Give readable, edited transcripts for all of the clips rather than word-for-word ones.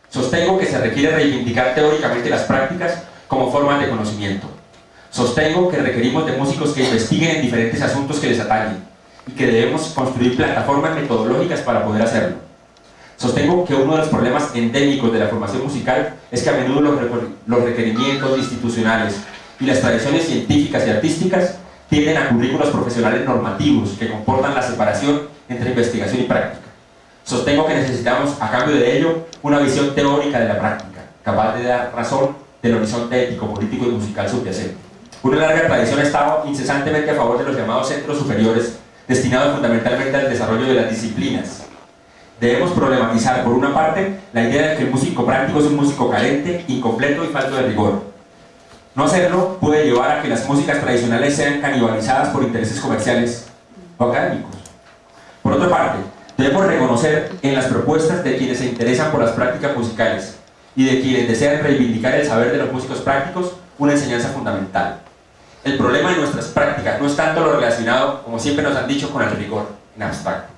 Sostengo que se requiere reivindicar teóricamente las prácticas como formas de conocimiento. Sostengo que requerimos de músicos que investiguen en diferentes asuntos que les atañen y que debemos construir plataformas metodológicas para poder hacerlo. Sostengo que uno de los problemas endémicos de la formación musical es que a menudo los requerimientos institucionales y las tradiciones científicas y artísticas tienden a currículos profesionales normativos que comportan la separación entre investigación y práctica. Sostengo que necesitamos, a cambio de ello, una visión teórica de la práctica, capaz de dar razón del horizonte ético, político y musical subyacente. Una larga tradición ha estado incesantemente a favor de los llamados centros superiores, destinados fundamentalmente al desarrollo de las disciplinas. Debemos problematizar, por una parte, la idea de que el músico práctico es un músico carente, incompleto y falto de rigor. No hacerlo puede llevar a que las músicas tradicionales sean canibalizadas por intereses comerciales o académicos. Por otra parte, debemos reconocer en las propuestas de quienes se interesan por las prácticas musicales y de quienes desean reivindicar el saber de los músicos prácticos una enseñanza fundamental. El problema de nuestras prácticas no es tanto lo relacionado, como siempre nos han dicho, con el rigor en abstracto,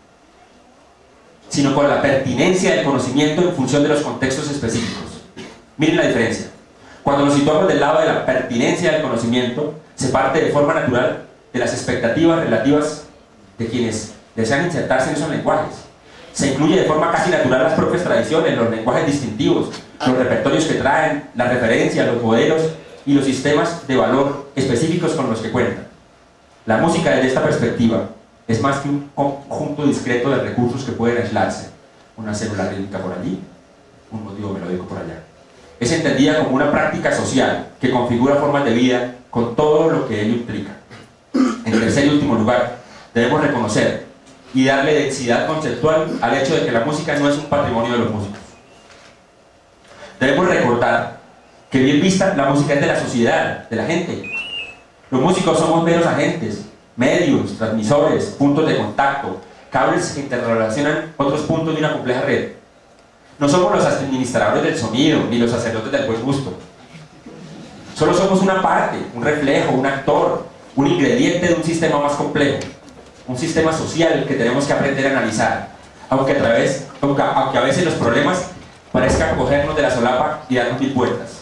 sino con la pertinencia del conocimiento en función de los contextos específicos. Miren la diferencia. Cuando nos situamos del lado de la pertinencia del conocimiento, se parte de forma natural de las expectativas relativas de quienes desean insertarse en esos lenguajes. Se incluye de forma casi natural las propias tradiciones, los lenguajes distintivos, los repertorios que traen, las referencias, los modelos y los sistemas de valor específicos con los que cuentan. La música desde esta perspectiva es más que un conjunto discreto de recursos que pueden aislarse, una célula rítmica por allí, un motivo melódico por allá. Es entendida como una práctica social que configura formas de vida con todo lo que ello implica. En tercer y último lugar, debemos reconocer y darle densidad conceptual al hecho de que la música no es un patrimonio de los músicos. Debemos recordar que, bien vista, la música es de la sociedad, de la gente. Los músicos somos meros agentes, medios, transmisores, puntos de contacto, cables que interrelacionan otros puntos de una compleja red. No somos los administradores del sonido, ni los sacerdotes del buen gusto. Solo somos una parte, un reflejo, un actor, un ingrediente de un sistema más complejo, un sistema social que tenemos que aprender a analizar, aunque a veces los problemas parezcan cogernos de la solapa y darnos mil vueltas.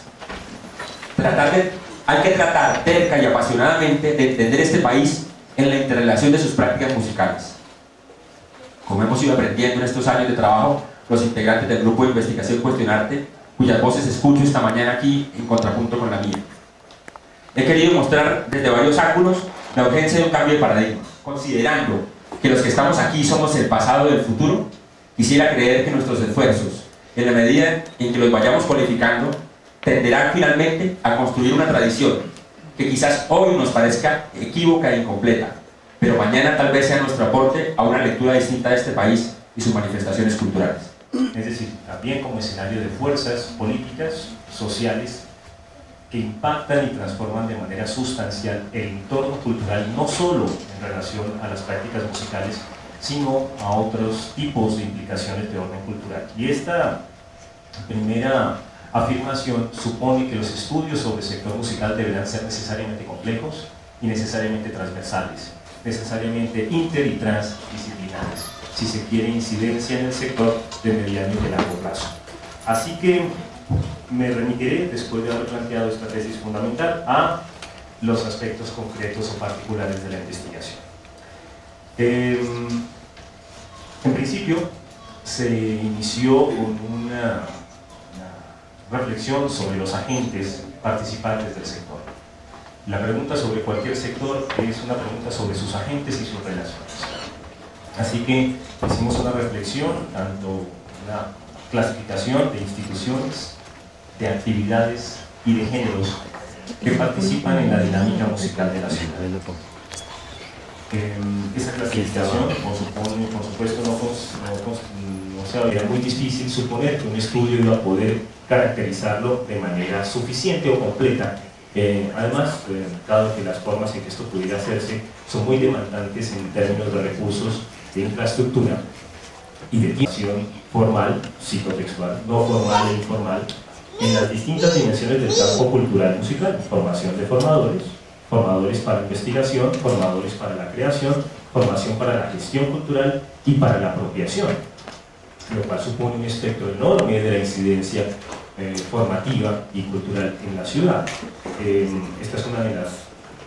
Hay que tratar terca y apasionadamente de entender este país en la interrelación de sus prácticas musicales. Como hemos ido aprendiendo en estos años de trabajo, los integrantes del grupo de investigación Cuestionarte, cuyas voces escucho esta mañana aquí en contrapunto con la mía. He querido mostrar desde varios ángulos la urgencia de un cambio de paradigma. Considerando que los que estamos aquí somos el pasado del futuro, quisiera creer que nuestros esfuerzos, en la medida en que los vayamos cualificando, tenderán finalmente a construir una tradición que quizás hoy nos parezca equívoca e incompleta, pero mañana tal vez sea nuestro aporte a una lectura distinta de este país y sus manifestaciones culturales. Es decir, también como escenario de fuerzas políticas, sociales, que impactan y transforman de manera sustancial el entorno cultural, no solo en relación a las prácticas musicales, sino a otros tipos de implicaciones de orden cultural. Y esta primera afirmación supone que los estudios sobre el sector musical deberán ser necesariamente complejos y necesariamente transversales, necesariamente inter y transdisciplinares, si se quiere incidencia en el sector de mediano y de largo plazo. Así que me remitiré, después de haber planteado esta tesis fundamental, a los aspectos concretos o particulares de la investigación. En principio, se inició con una reflexión sobre los agentes participantes del sector. La pregunta sobre cualquier sector es una pregunta sobre sus agentes y sus relaciones. Así que hicimos una reflexión, tanto una clasificación de instituciones, de actividades y de géneros que participan en la dinámica musical de la ciudad. Esa clasificación, por supuesto, no sería muy difícil suponer que un estudio iba a poder caracterizarlo de manera suficiente o completa. Además, dado que las formas en que esto pudiera hacerse son muy demandantes en términos de recursos, de infraestructura y de dimensión formal, psicotextual, no formal e informal, en las distintas dimensiones del campo cultural musical: formación de formadores, formadores para investigación, formadores para la creación, formación para la gestión cultural y para la apropiación. lo cual supone un espectro enorme de la incidencia formativa y cultural en la ciudad. Esta es una de las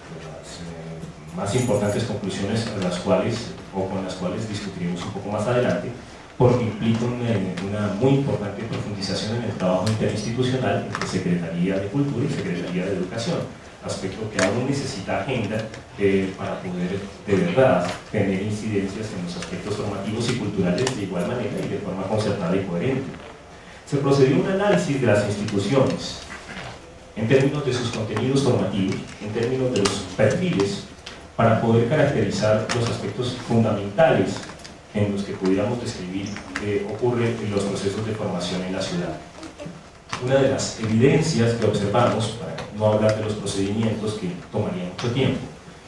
más importantes conclusiones con las cuales discutiremos un poco más adelante, porque implica una muy importante profundización en el trabajo interinstitucional entre Secretaría de Cultura y Secretaría de Educación, aspecto que aún necesita agenda para poder de verdad tener incidencias en los aspectos formativos y culturales de igual manera y de forma concertada y coherente. Se procedió a un análisis de las instituciones en términos de sus contenidos formativos, en términos de los perfiles, para poder caracterizar los aspectos fundamentales en los que pudiéramos describir que ocurre en los procesos de formación en la ciudad. Una de las evidencias que observamos, para no hablar de los procedimientos que tomaría mucho tiempo,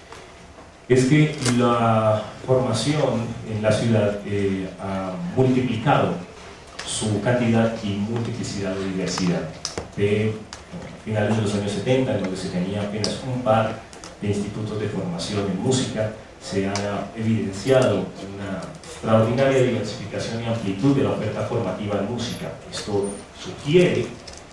es que la formación en la ciudad ha multiplicado su cantidad y multiplicidad de diversidad. De finales de los años 70, en donde se tenía apenas un par de institutos de formación en música, se ha evidenciado una extraordinaria diversificación y amplitud de la oferta formativa en música. Esto sugiere,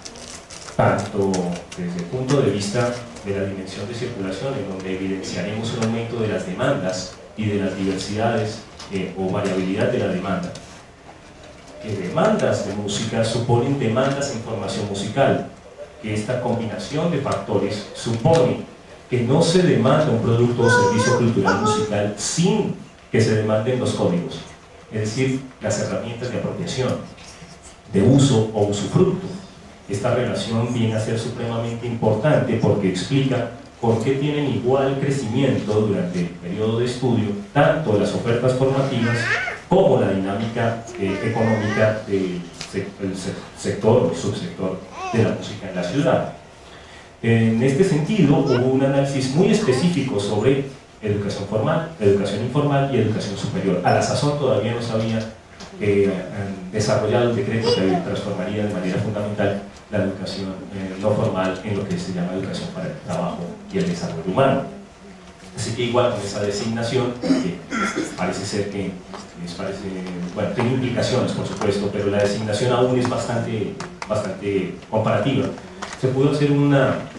tanto desde el punto de vista de la dimensión de circulación, en donde evidenciaremos un aumento de las demandas y de las diversidades o variabilidad de la demanda, que demandas de música suponen demandas en formación musical, que esta combinación de factores supone que no se demanda un producto o servicio cultural musical sin que se demanden los códigos, es decir, las herramientas de apropiación, de uso o usufructo. Esta relación viene a ser supremamente importante porque explica por qué tienen igual crecimiento durante el periodo de estudio tanto las ofertas formativas como la dinámica económica del sector o subsector de la música en la ciudad. En este sentido, hubo un análisis muy específico sobre educación formal, educación informal y educación superior. A la sazón todavía no se había desarrollado el decreto que transformaría de manera fundamental la educación no formal en lo que se llama educación para el trabajo y el desarrollo humano. Así que igual con esa designación, que parece ser que bueno, tiene implicaciones por supuesto, pero la designación aún es bastante comparativa. Se pudo hacer un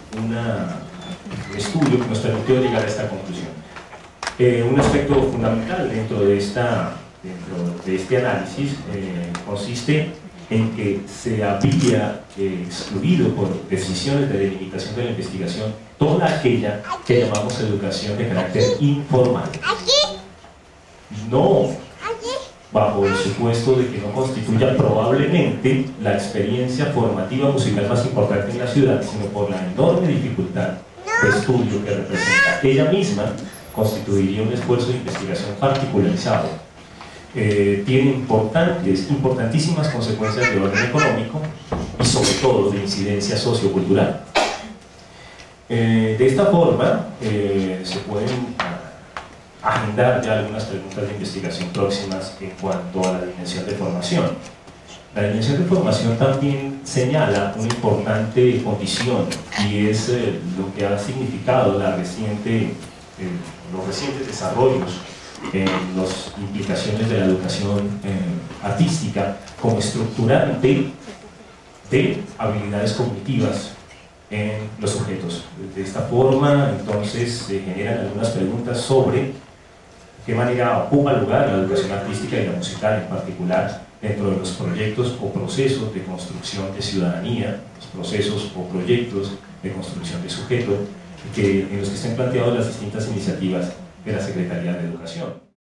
estudio que nos permitió llegar a esta conclusión. Un aspecto fundamental dentro de este análisis consiste en que se había excluido por decisiones de delimitación de la investigación toda aquella que llamamos educación de carácter informal. No bajo el supuesto de que no constituya probablemente la experiencia formativa musical más importante en la ciudad, sino por la enorme dificultad de estudio que representa. Ella misma constituiría un esfuerzo de investigación particularizado. Tiene importantísimas consecuencias de orden económico y sobre todo de incidencia sociocultural. De esta forma se pueden agendar ya algunas preguntas de investigación próximas en cuanto a la dimensión de formación. La dimensión de formación también señala una importante condición y es lo que ha significado los recientes desarrollos en las implicaciones de la educación artística como estructurante de habilidades cognitivas en los sujetos. De esta forma, entonces, se generan algunas preguntas sobre qué manera ocupa lugar la educación artística y la musical en particular dentro de los proyectos o procesos de construcción de ciudadanía, los procesos o proyectos de construcción de sujeto en los que estén planteadas las distintas iniciativas de la Secretaría de Educación.